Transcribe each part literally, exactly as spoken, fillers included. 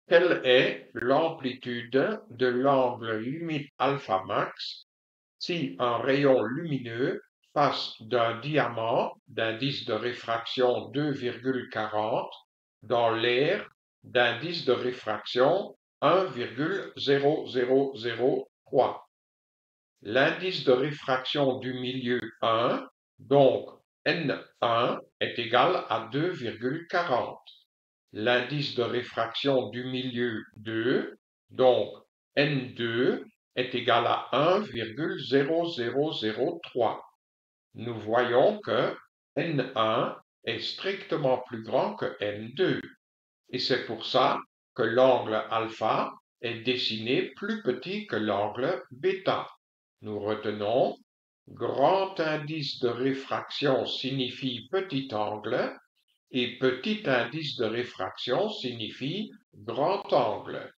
Quelle est l'amplitude de l'angle limite alpha max si un rayon lumineux passe d'un diamant d'indice de réfraction deux virgule quarante dans l'air d'indice de réfraction un virgule zéro zéro zéro trois. L'indice de réfraction du milieu un, donc N un, est égal à deux virgule quarante. L'indice de réfraction du milieu deux, donc N deux, est égal à un virgule zéro zéro zéro trois. Nous voyons que N un est strictement plus grand que N deux, et c'est pour ça que l'angle alpha est dessiné plus petit que l'angle bêta. Nous retenons, grand indice de réfraction signifie petit angle, et petit indice de réfraction signifie grand angle.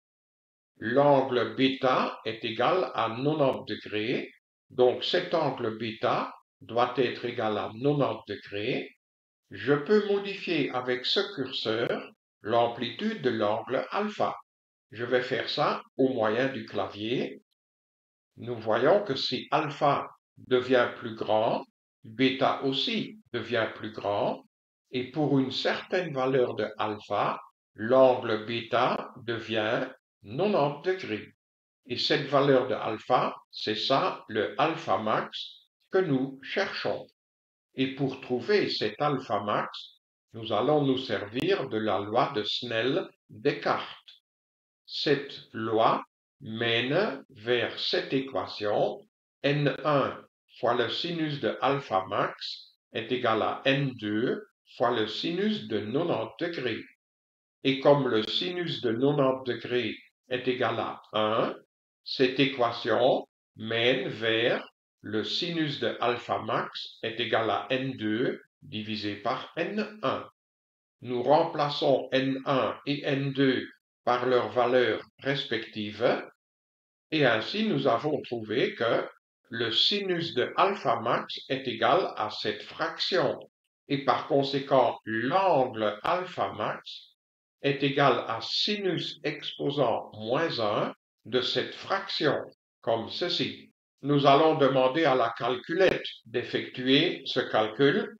L'angle bêta est égal à quatre-vingt-dix degrés, donc cet angle bêta doit être égal à quatre-vingt-dix degrés. Je peux modifier avec ce curseur l'amplitude de l'angle alpha. Je vais faire ça au moyen du clavier. Nous voyons que si alpha devient plus grand, bêta aussi devient plus grand, et pour une certaine valeur de alpha, l'angle bêta devient quatre-vingt-dix degrés. Et cette valeur de alpha, c'est ça le alpha max que nous cherchons. Et pour trouver cet alpha max, nous allons nous servir de la loi de Snell-Descartes. Cette loi mène vers cette équation: N un fois le sinus de alpha max est égal à N deux fois le sinus de quatre-vingt-dix degrés. Et comme le sinus de quatre-vingt-dix degrés est égal à un, cette équation mène vers le sinus de alpha max est égal à N deux divisé par N un. Nous remplaçons N un et N deux par leurs valeurs respectives, et ainsi nous avons trouvé que le sinus de alpha max est égal à cette fraction, et par conséquent l'angle alpha max est égal à sinus exposant moins un de cette fraction, comme ceci. Nous allons demander à la calculette d'effectuer ce calcul.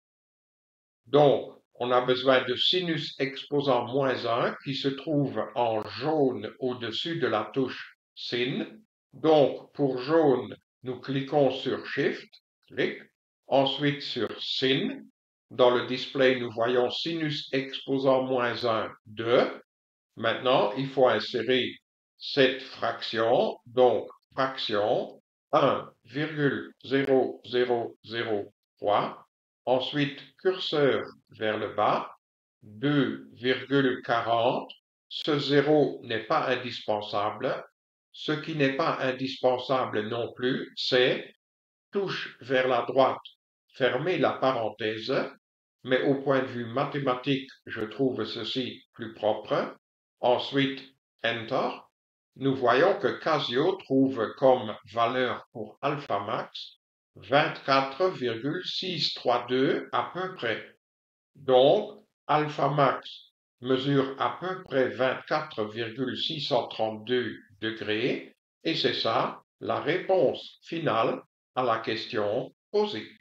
Donc, on a besoin de sinus exposant moins un qui se trouve en jaune au-dessus de la touche sin. Donc, pour jaune, nous cliquons sur Shift, clic, ensuite sur sin. Dans le display, nous voyons sinus exposant moins un, deux. Maintenant, il faut insérer cette fraction, donc fraction un virgule zéro zéro zéro trois. Ensuite, curseur vers le bas, deux virgule quarante. Ce zéro n'est pas indispensable. Ce qui n'est pas indispensable non plus, c'est touche vers la droite, fermer la parenthèse, mais au point de vue mathématique, je trouve ceci plus propre. Ensuite, Enter. Nous voyons que Casio trouve comme valeur pour alpha max vingt-quatre virgule six cent trente-deux à peu près. Donc, alpha max mesure à peu près vingt-quatre virgule six cent trente-deux degrés, et c'est ça la réponse finale à la question posée.